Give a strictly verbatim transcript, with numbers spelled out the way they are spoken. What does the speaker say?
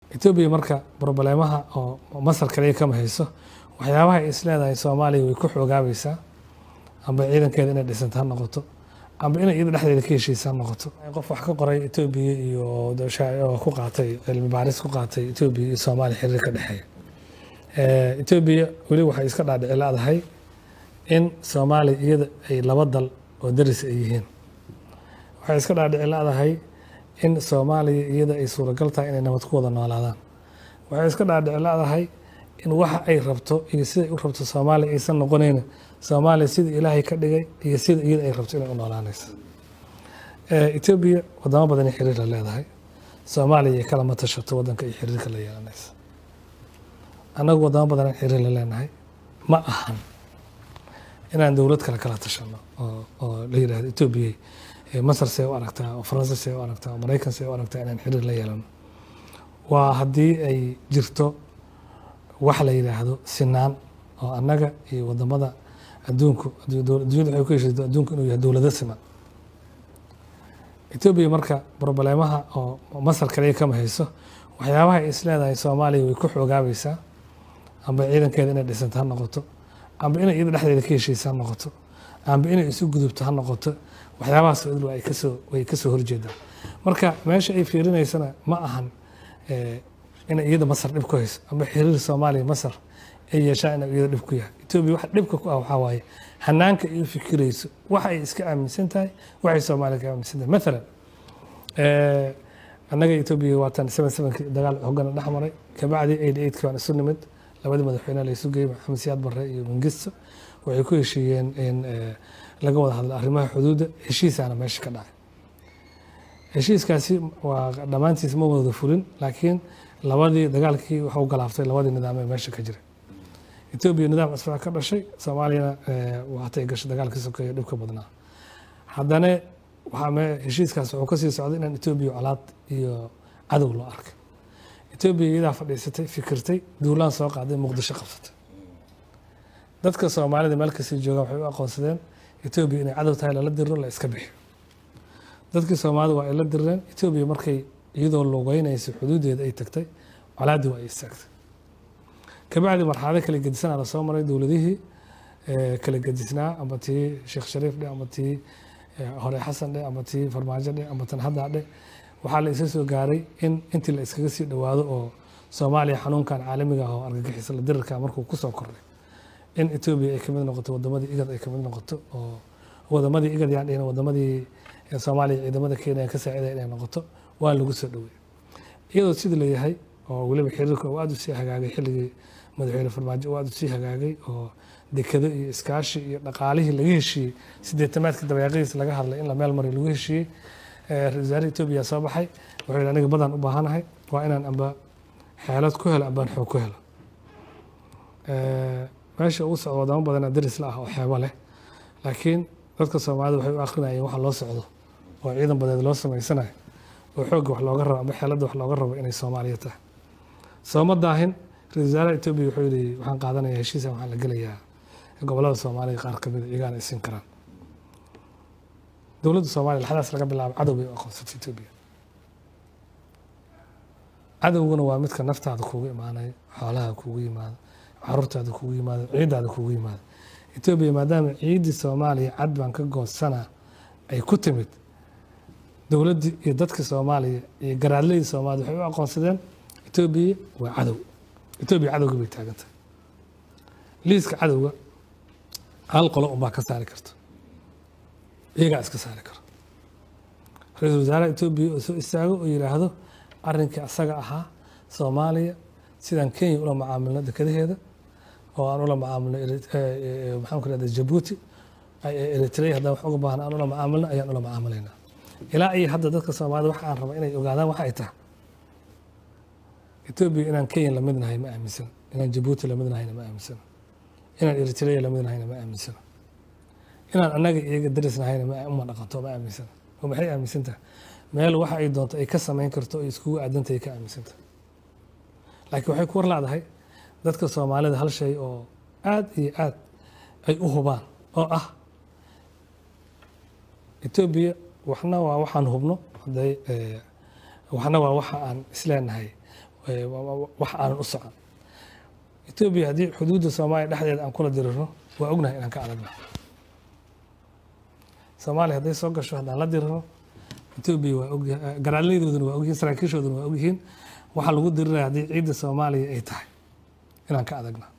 Ethiopia marka problemaha oo Masar kaliya kama hayso waxyaabaha ay isleedahay Soomaaliya way ku xoogaabaysaa amba ciidankeeda inay dhisantaa noqoto amba inay iyada dhexdeeda ka heshiisaan noqoto qof wax ka qoray Ethiopia iyo doosha ku qaatay cilmi baaris ku qaatay Ethiopia iyo Soomaaliya xiriir ka dhaxeeya ee Ethiopia wali waxay iska dhaadhici laadahay in Soomaaliya iyada ay laba dal oo daris ay yihiin waxay iska dhaadhici laadahay in Soomaaliya iyada ay suuragal tahay inay nabad ku wada noolaadaan waxay iska dhaadhici laadahay in waxa ay rabto iyo sida ay u rabto Soomaaliya aysan noqonayn Soomaaliya sida Ilaahay ka dhigay iyo sida iyada ay rabto inay u noolaanayso ee Ethiopia wadamo badan ay xiriir la leedahay Soomaaliya kala ma tashato wadanka ay xiriirka la yeelanayso anagu wadamo badan ay xiriir la leenahay ma ahan inaan dawlad kala kala tashano oo oo la yiraahdo Ethiopia Masar say u aragtaa oo Faransa say u aragtaa oo Mareykan say u aragtaa inaan xiriir la yeelano waa hadii ay jirto wax la yiraahdo sinaan oo annaga iyo wadamada adduunku adduunka waxay ku heshiisay adduunku inuu yahay dawlad siman Ethiopia marka problemaha oo Masar kaliya kama hayso waxyaabaha ay isleedahay Soomaaliya way ku xoogaabaysaa amba ciidankeeda inay dhisantaa noqoto amba inay iyada dhexdeeda ka heshiisaan noqoto amba inay isu gudubto ha noqoto waxyaabahaas oo ay ka soo way ka soo horjeedaan marka meesha ay fiirinaysana ma ahan ee in iyada Masar dib ku hayso amba xiriir Soomaaliya Masar ay yeeshaan in iyada dib ku yahay Ethiopia wax dibka ku ah waxa waaye hanaanka ay fikirayso wax ay iska aaminsan tahay waxay Soomaaliya ka aaminsan tahay mesela ee annaga Ethiopia waatan seven seven dagaal hoggaan dhaxmaray ka bacdi eight eight kan isu nimid labada madaxweyne la isu geeyay Maxamed Siyaad Barre iyo Mengistu waxay ku heshiiyeen in laga wada hadlo arrimaha xuduudda heshiisana meesha ka dhacay heshiiskaasi waa dhamaantiis ma wada fulin laakiin labadii dagaalkii waxa uu galaaftay labadii nidaam ee meesha ka jiray Ethiopia nidaam cusub ka dhashay Soomaaliya waxay gashay dagaalkii sokeeye dhibka badnaa haddana waxa ma heshiiskaas wuxuu ka sii socday in Ethiopia colaad iyo cadow loo arkay Ethiopia iyada fadhiisatay fikirtay duulaan soo qaaday Muqdisho qabsatay dadka Soomaalida meel ka sii jooga waxay u aqoonsadeen Ethiopia inay cadow tahay la diro la iska bixi dadka Soomaalida waa la direen Ethiopia markay iyadoo loogeynayso xuduudeeda ay tagtay colaadi waa istaagtay ka bacdi marxalad kale gedisan la soo maray dawladihii ee kala gedisnaa ama tii Sheekh Shariif dhe ama tii hore Xasan dhe ama tii Farmaajo dhe ama tan hadda dhe waxa la isoo soo gaaray in intii la iskaga sii dhawaado oo Soomaaliya xanuunkan caalamiga ah oo argagixisay la dirirka markuu ku soo koray in Ethiopia ay kamid noqoto wadamadii igad ay kamid noqoto oo wadamadii igad yaan dhina wadamadii Soomaaliya ciidamada Kenya ka saaciday inay noqoto waa lagu soo dhaweeyay iyadoo sidii la yahay oo waliba xiriirka oo aad u sii hagaagay xilligii madaxweyne Farmaajo oo aad u sii hagaagay oo dekado iyo iskaashi iyo dhaqaalihii laga heshiiyay sideetamaadka dabayaaqadiisa laga hadlay in la meel maray lagu heshiiyay ee ra'iisul Ethiopia soo baxay wuxuu anaga badan u baahanahay waa inaan amba xaalad ku helo amba xog ku helo ee meesha uu socdo wadamo badan daris la ah oo xeebo leh laakiin dadka Soomaalida waxay u aqrinayeen waxa loo socdo oo ciidan badan loo sameysanayo oo xoog wax looga rabo ama xeelad wax looga rabo inay Soomaaliya tahay Soomaalidaahin ra'iisul Ethiopia wuxuu yiri waxaan qaadanayaa heshiis waxaan la galayaa gobolada Soomaaliya qaar ka mid ah iyaga isin karaan dawladda Soomaaliya xadaas laga bilaabo cadawga oo aqoonsatay Ethiopia cadawguna waa midka naftaada kugu imaanay xoolaha kugu yimaado carruurtaada kugu yimaado ciidaada kugu yimaado Ethiopia maadaama ciidii Soomaaliya cad baan ka goodsana ay ku timid dawladda iyo dadka Soomaaliya iyo garaadleyda Soomaaliya waxay u aqoonsadeen Ethiopia waa cadow Ethiopia cadawga bay taagantay liiska cadawga hal qolo uma ka saari karto iyaga iska saari karo ra'iisul wasaaraha Ethiopia oo soo istaago oo yiraahdo arrinka asaga ahaa Soomaaliya sidan Kenya ula macaamilno dekadaheeda oo aan ula macaamilno maxaan ku raadin Djibouti ay Eritrea hadda wax uga baahan aan ula macaamilno ayaan ula macaamilayna ilaa ay hadda dadka Soomaalida waxa aan rabo inay ogaadaan waxa ay tahay Ethiopia inaan Kenya la midnahay ma aaminsan inaan Djibouti la midnahay ma aaminsan inaan Eritrea la midnahay ma aaminsan inaan annaga iyaga darisnahay ma uma dhaqanto ma aaminsan oo maxay aaminsantahay meel waxa ay doonto ay ka sameyn karto oo isku aadantay ka aaminsantahay laakiin waxay ku warlaadahay dadka Soomaalida hal shay oo aad iyo aad ay u hubaan oo ah Ethiopia waxna waa waxaan hubno haday waxna waa waxa aan isleenahay wax aan u socon Ethiopia haddii xuduudda Soomaaliya dhexdeeda aan kula diriro waa ognahay inaan ka adagna Soomaaliya hadday soo gasho haddaan la diriro Ethiopia waa og garaaleydooduna waa ogyihiin saraakiishooduna waa ogyihiin waxa lagu diriraya haddii ciidda Soomaaliya ay tahay inaan ka adagna